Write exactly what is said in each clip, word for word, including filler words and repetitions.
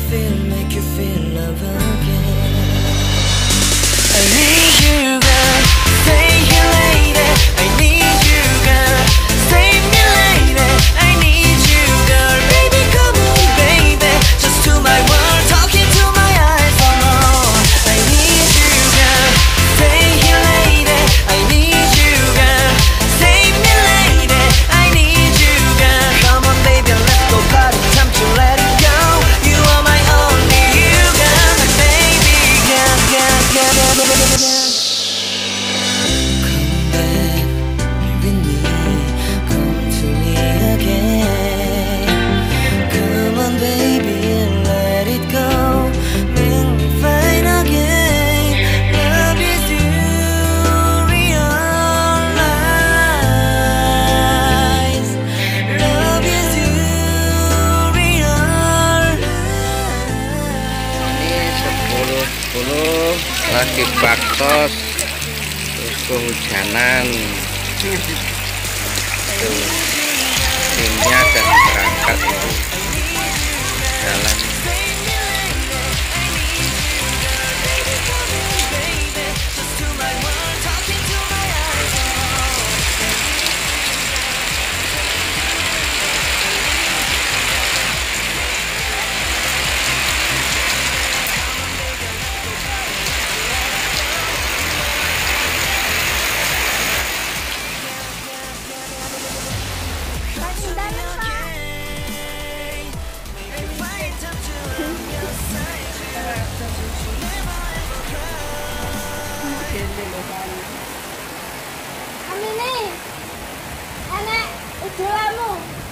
feel, make you feel love again. I need you, girl, stay here lady. I need you, girl, save me lady. I need you, girl, baby, come on, baby. Just to my world, talking to my eyes, oh. I need you, girl, stay here lady. I need you, girl, save me lady. I need you, girl, come on, baby, let's go party, time to let it go. You are my only you, girl, my baby, girl, girl, girl, girl, girl, girl. Lagi baksos terus kehujanan tuh timnya dan berangkat itu jalan. Amini, anak idolamu,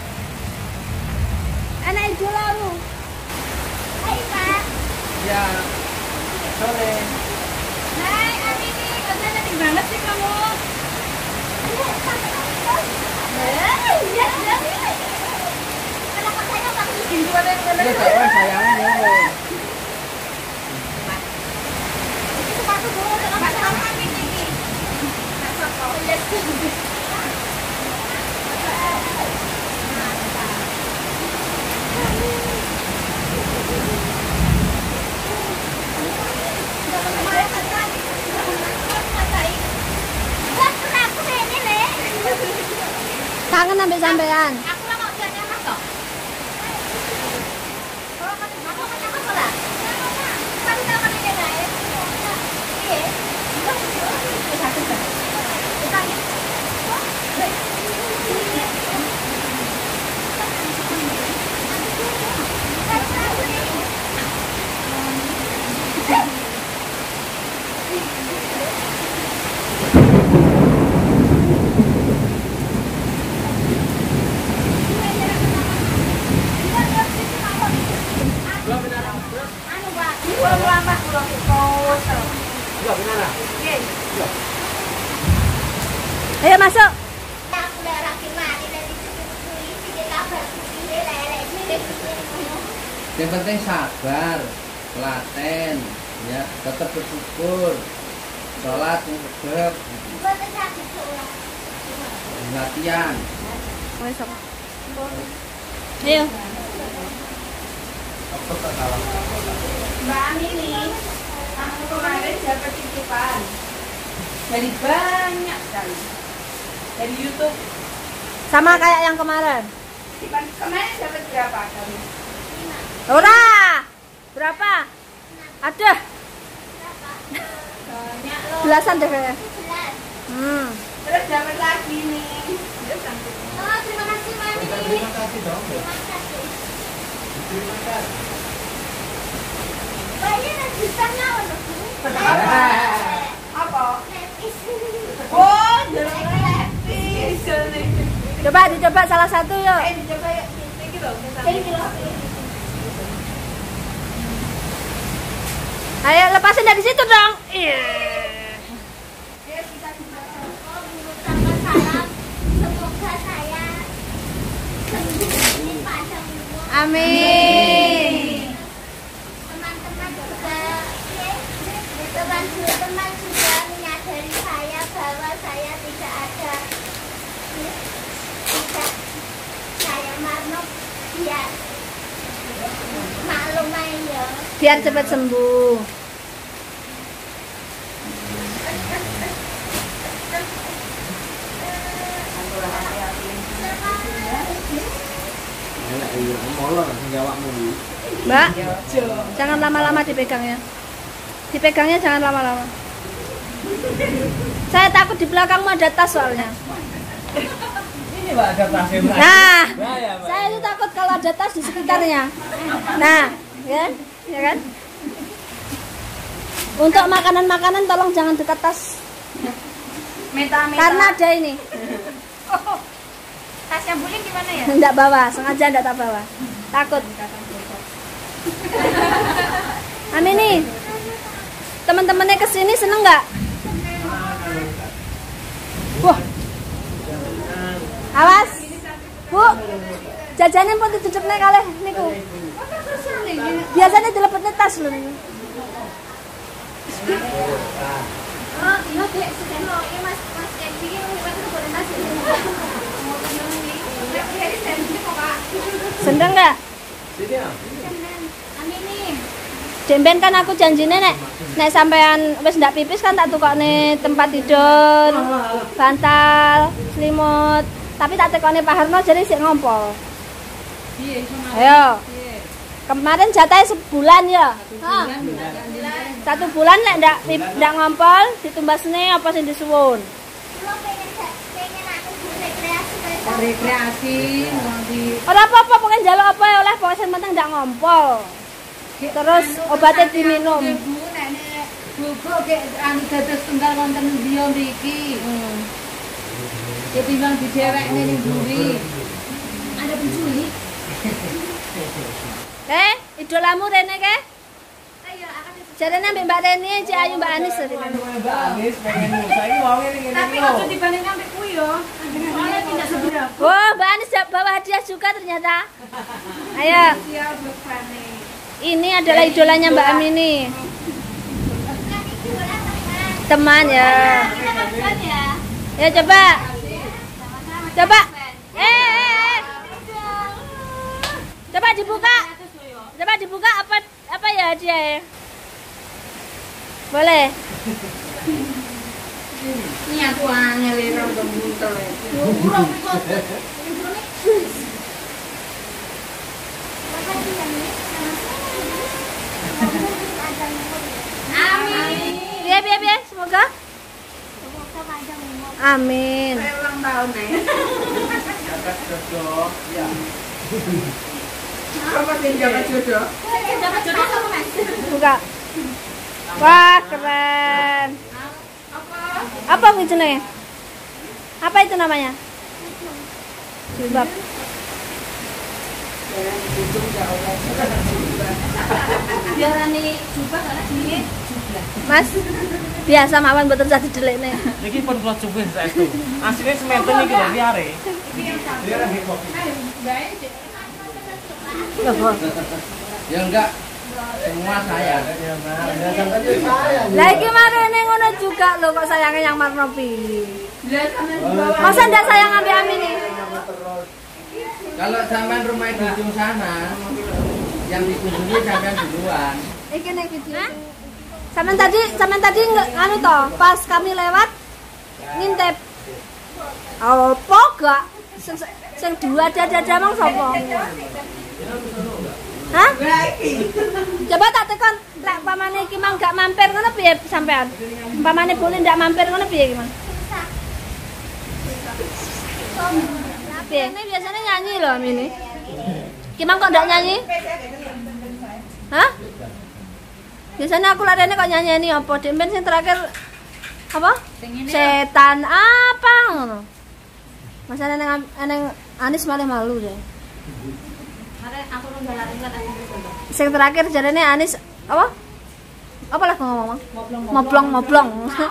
anak idolamu. Hai Pak. Ya, sore. Hai Amini, kok cantik banget sih kamu? Eh, iya, iya. Kenapa saya tak bikin dua dari mana? Iya, kawan sayangnya. Sepatu dulu, kenapa sama ini? Kangen ambil sampean. Aku lah mau jalan mas kok. Kalau kamu mau kan apa lah? Kamu tahu kan ini nggak ya? Iya. Ayo masuk. Yang penting sabar, telaten, ya, tetap bersyukur, sholat yang tegap, latihan. Masuk. Ayo. Mbak Amini, aku kemarin dapat titipan dari banyak sekali dari YouTube. Sama kayak yang kemarin. Titipan kemarin dapat berapa kamu? Ora. Berapa? Ada. Banyak loh. Belasan deh kayaknya. Hmm. Terus dapat lagi nih. Oh, terima kasih Mbak Amini. Terima kasih dong. Terima kasih. Terima kasih. Banyak lanjutannya untuk apa? Lepis. Oh, jalan lepis. Coba dicoba salah satu yuk. Eh, dicoba yuk. Ini loh. Ini loh. Ayo lepasin dari situ dong. Iya. Ayo kita dibaca. Oh, guru sama salam. Semoga saya sembuh ini pada semua. Amin. Teman-teman juga, teman-teman juga menyadari saya bahwa saya tidak ada, tidak saya marnop, ya maklum aja. Biar cepat sembuh. Enak iya, molor sing jawabmu iki. Mbak, jangan lama-lama dipegangnya. Dipegangnya jangan lama-lama. Saya takut di belakangmu ada tas soalnya. Ini Mbak ada tasnya Mbak. Nah, Nah, ya, Mbak. saya itu takut kalau ada tas di sekitarnya. Nah, ya, ya kan? Untuk makanan-makanan tolong jangan dekat tas. Meta-meta. Karena ada ini. Tasnya Buling gimana ya? Enggak bawa, sengaja enggak tak bawa. Takut. Amin nih. Teman-temannya kesini seneng nggak? Wah. Awas. Bu. Jajanan pun ditutupnya kalih niku. Biasanya dilepetnya tas lho niku. Oh, iya Dek, sedeno iki Mas Mas Endi iki liwat boleh tas. Sendeng nggak? Sini ya. Amin nih. Demben kan aku janjine nek nek sampean wis ndak pipis kan tak tukokne tempat tidur, bantal, selimut. Tapi tak tekone Pak Harno jadi sik ngompol. Ayo. Kemarin jatahnya sebulan ya. Hah? Satu bulan nek ndak pip- ndak ngompol ditumbasne apa sing disuwun. Lo pengen pengen aku rekreasi kayak rekreasi nanti Ora apa-apa pokoke njaluk apa ya oleh pokoke sing penting ndak ngompol. Terus obatnya diminum. Bu nenek buku ke anu dados tunggal wonten dia mriki. Hmm. Ketimbang didewekne ning mburi. ada penculik. Eh, idolamu Rene ke? Ayo, akan Jarene ambek Mbak Reni, Cik Ayu, Mbak Anis tadi. Mbak Anis pengen saiki mau ngene Tapi ngene ojo dibandingkan ambek kuwi yo. Soalnya tidak seberapa. Oh, Mbak Anis bawa hadiah juga ternyata. Ayo, Siap bebane. ini adalah idolanya Mbak Amini. Teman ya. kita lanjut ya. Ya coba. Coba. Eh, eh, eh. Coba dibuka. Coba dibuka apa apa ya hadiah? Boleh. Ini aku angel ora buntel. Amin. Biar biar biar semoga. Semoga panjang umur. Amin. Saya ulang tahun nih. atas jodoh ya. Apa sih jaga jodoh? Dapat jodoh sama Mas. Buka. Wah, keren. Apa? Apa itu nih? Apa itu namanya? Jilbab. Biarane jubah karena sini jubah. Mas, biasa mawon mboten usah didelikne. Niki pun kula cubih saestu. Asline sementen iki lho liare. Dia lagi kopi. Ya enggak. Semua saya. Ya enggak. Saya. Lah iki marene ngono juga lho kok sayangnya yang Marno pilih. Lah sampean Masa ndak sayang ambil Amin nih? Kalau sampean rumah di ujung sana, yang dikunjungi sampean duluan. Iki nek video. Sampean tadi, sampean tadi nggak anu toh, pas kami lewat ngintip. Apa gak? Sing sing dua dada mang sapa? Hah? Coba tak tekan lek pamane iki mang gak mampir ngono piye sampean? Pamane boleh ndak mampir ngono piye iki mang? Piye? Ini biasanya nyanyi loh Amini. Ki mang kok ndak nyanyi? Hah? Biasanya aku lariannya kok nyanyi apa? Demben sing terakhir apa? Setan apa ngono. Masa neng neng Anis malah malu deh. aku ora lari kan aku. Sing terakhir jarane Anis apa? Apa lah ngomong? Moblong moblong.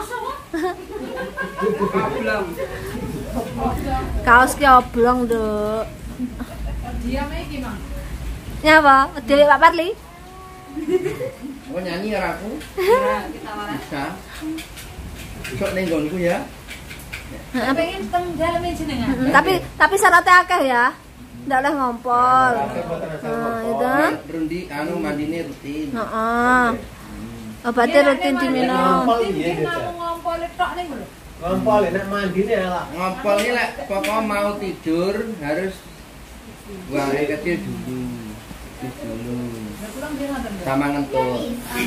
Kaos ki oblong, Duk. Diam iki, Mang. Ya apa? Dewe Pak Parli. Mau nyanyi ya aku? Kita waras. Bisa. Sok ning nggonku ya. Pengen tenggal jenengan. Tapi tapi syaratnya akeh ya. ndak oleh ngompol. Nah, itu. Rundi anu mandine rutin. Heeh. Obatnya rutin diminum. Ngompol tok ning lho. Ngompol nek mandine lah. Ngompol ini lek pokok mau tidur harus buang air kecil dulu. Dulu. Sama ngentul.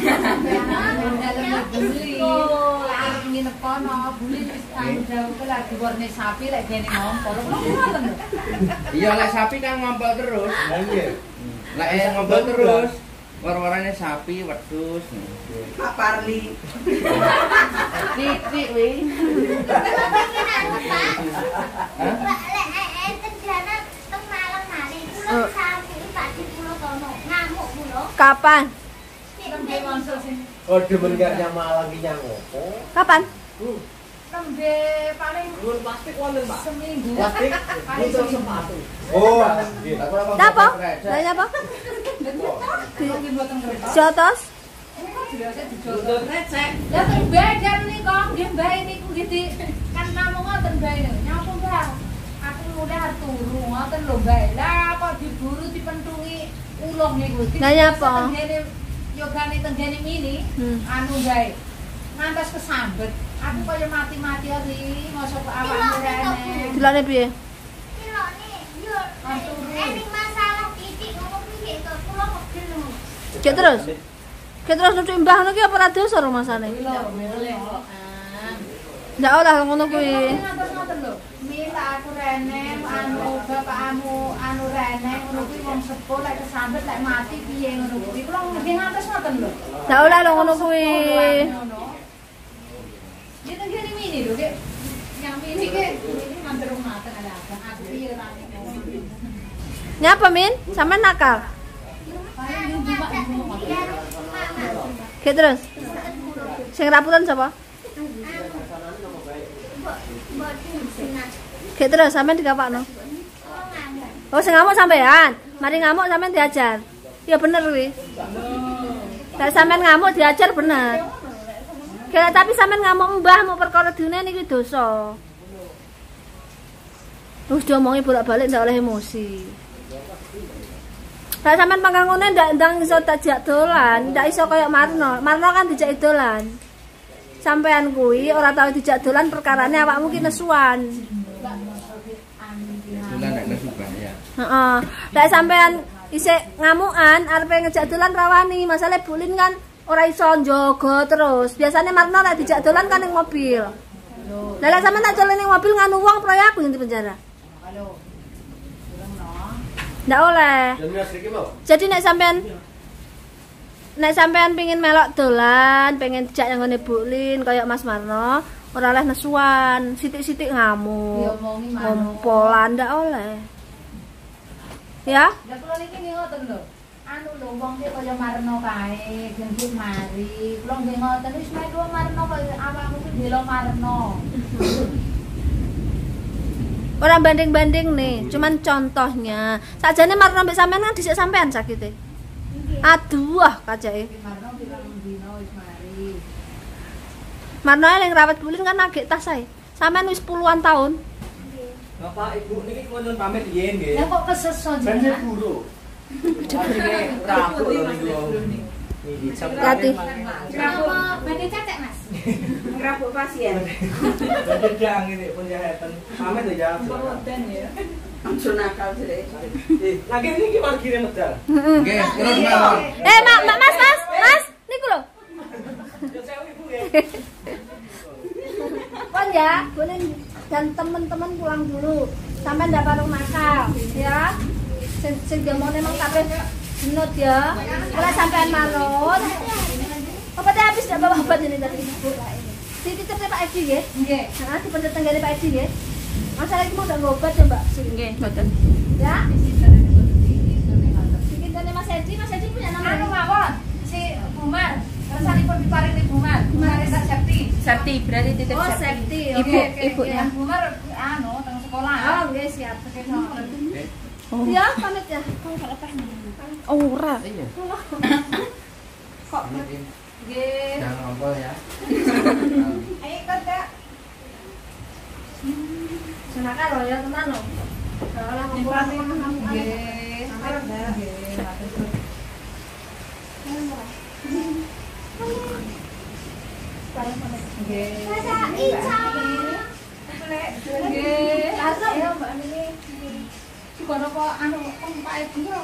Nginep kono, buli wis anu jauh lagi warne sapi lek dene ngompol. Ngoten lho. Iya lek sapi kan ngompol terus. Lah nggih. Lek eh, ngompol terus. War-warane sapi wedhus. Pak Parli. Titik wi. Mbak lek enten jana teng Malang nari kula sapi Pak di Pulau Tono ngamuk kula. Kapan? Tembe konsul sini. Oh, demen gak Malang ki nyang opo? Kapan? Tembe paling Gun plastik wonten, Pak. seminggu. Plastik Paling untuk seminggu. sepatu. Oh, nggih. Napa? Lah apa? Lagi mboten kereta. Jotos? Biasa dijodoh recek. Lah tembe jan niku nggih Mbak niku nggih di kan namung ngoten Mbak niku. Nyapa Mbak? Aku mulai arep turu ngoten lho Mbak. Lah kok diburu dipentungi uloh niku. Lah nyapa? Tenggene yogane tenggene mini Hmm. anu Mbak. Ngantos kesambet. Aku kaya mati-mati ari mosok awakmu rene. Dilane piye? Kilone yo ening masalah titik ngomong piye to kula pegel lho. Ki terus. Ki terus nutuk mbah ngono ki apa ra dosa rumasane? Ndak olah ngono kuwi. Ngantos ngoten lho. Mila aku rene anu bapakmu anu rene ngono kuwi wong sepuh lek kesambet lek mati piye ngono kuwi. Kula nggih ngantos ngoten lho. Ndak olah lho ngono kuwi. Dia tenggene mini lho, Dek. Yang mini ki ini mampir rumah teng ada apa? Aku piye ra ngono. Nyapa Min? Sampean nakal. Paling di Pak ngomong. Ki terus. Sing raputan sapa? Ki terus sampean dikapakno. Oh, sing ngamuk sampean. Mari ngamuk sampean diajar. Ya bener kuwi. Lah sampean ngamuk diajar bener. Kira tapi sampean ngamuk mbah mau perkara dine niki dosa. Terus diomongi bolak-balik ndak oleh emosi. Lah sampean pangkang ngene ndak ndang iso tajak dolan, ndak iso kaya Marno. Marno kan dijak dolan. Sampean kuwi ora tau dijak dolan perkarane awakmu ki nesuan. Dolan nek nesu bahaya. Heeh. Lah sampean isih ngamukan arepe ngejak dolan rawani, masalahe bulin kan ora iso njogo terus. Biasane Marno nek dijak dolan kan ning mobil. Lah lek sampean tak dolan ning mobil nganu wong proyek aku yang di penjara. Halo. Ndak oleh. Jenis iki mau. Jadi nek sampean nek sampean pengin melok dolan, pengen dijak yang ngene Bulin kaya Mas Marno, ora oleh nesuan, sithik-sithik ngamuk. Diomongi Marno. Ngompolan ndak oleh. Ya? Lah kula niki nggih ngoten lho. Anu lho wong ki kaya Marno kae, gendut mari. Kula nggih ngoten wis melu Marno kaya awakmu ki bela Marno. Ora banding-banding nih, cuman contohnya. Sakjane Marno mbek sampean kan dhisik sampean sakite. Aduh, ah kacake. Marno bilang dino wis mari. Marno yang rawat Bulin kan agek tas ae. Sampean wis puluhan tahun. Bapak Ibu niki kula nyuwun pamit yen nggih. Lah kok keseso Ben jenengan? guru. Rapuh lho niku. Iki Hati. Kenapa badhe cecek, Mas? Ngerabuk pasien. Dedang ini penjahatan. Pamit ya. Boten ya. Langsung nakal sih. Eh, lagi niki parkire medal. Nggih, terus mawon. Eh, Mak, Mak, Mas, Mas, Mas, niku lho. Yo sewu Ibu nggih. Kon ya, boleh dan teman-teman pulang dulu. Sampai ndak parung nakal, ya. Sing sing demone emang kabeh jenut ya. Ora sampean marut. Obatnya habis ndak bawa obat ini tadi. Dititip Pak Edi nggih. Nggih. Heeh, dipencet tenggene Pak Edi nggih. Masalah iki mau ndak nggo obat ya, Mbak? Nggih, mboten. Ya. Dikitane Mas Edi, Mas Edi punya nama. Anu mawon, si Bumar. Rasanipun diparingi Bumar. Bumar sak Septi. Septi, berarti titip Oh, Septi. Septi. Ibu, ibunya. Bumar anu teng sekolah. Oh, nggih siap. Ya, pamit ya. Oh, ora. Iya. Kok Nggih. Jangan ngompol ya. Ayo Kak. Senaka lho ya tenan lho. Salah ngomong nggih. Nggih, matur suwun. Nggih. Masa Ica. Nggih. Langsung ya Mbak Mini. Dikono kok anu Pak Ibu yo.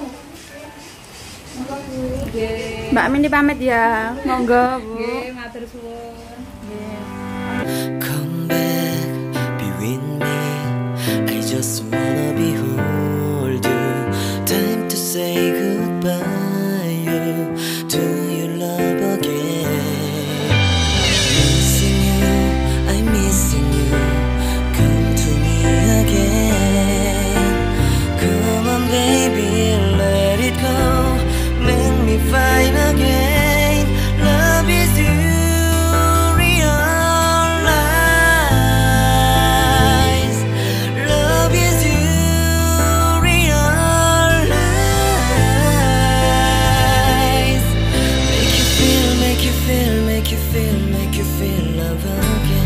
Nggih. Mbak Mini pamit ya. Monggo, Bu. Nggih, matur suwun. Nggih. Come back, be with me. I just wanna behold you. Time to say goodbye you, to your love again. Missing you, I'm missing you. Come to me again. Come on baby, let it go. Make me fine again. Love is you. Make you feel, make you feel love again.